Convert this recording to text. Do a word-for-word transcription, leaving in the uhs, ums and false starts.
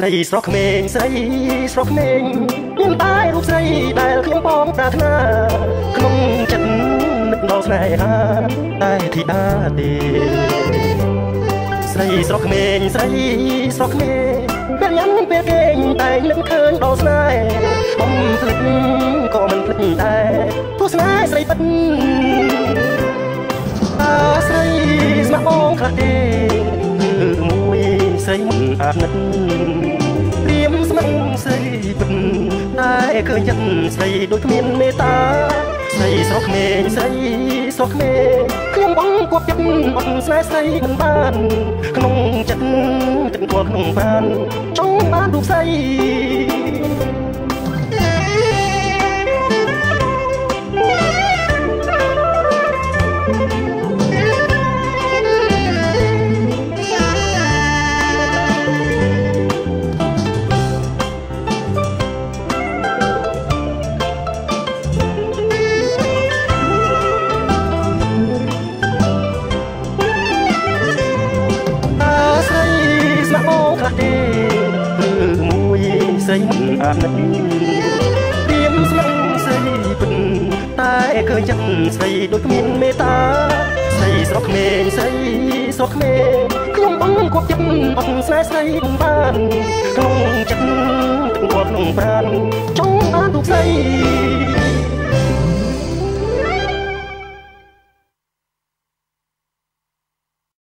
ស្រីស្រស់ក្មេងស្រីស្រស់ក្មេងមានតែរូបស្រីដែលខ្ញុំបងប្រាថ្នាក្នុងចិត្តនឹកដល់ស្នេហាតែធីតាទេស្រីស្រស់ក្មេងស្រីស្រស់ក្មេងពេលញ៉ាំពេលគេងតែនឹកឃើញដល់ស្នេហ៍បំភ្លេចក៏មិនភ្លេចដែរទស្សនាស្រីពិតតើស្រីស្ម័គ្របងខ្លះទេគឺមួយស្រីមិនអាណិតព្រាមស្មឹងស្រីពិតតែឃើញចិត្តស្រីដូចគ្មានមេត្តាស្រីស្រស់ក្មេងស្រីស្រស់ក្មេងខ្ញុំបងគប់ចិត្តអត់ស្នេហ៍ស្រីមិនបានក្នុងចិត្តចិត្តគាត់ក្នុងប្រាណចង់បានរូបស្រីស្រីមិនអាណិតព្រាមស្មឹងស្រីពិតតែឃើញចិត្តស្រីដូចគ្មានមេត្តាស្រីស្រស់ក្មេងស្រីស្រស់ក្មេងខ្ញុំបងគប់ចិត្តអត់ស្នេហ៍ស្រីមិនបានក្នុងចិត្តទាំងគាត់ក្នុងប្រាណចង់បានរូបស្រី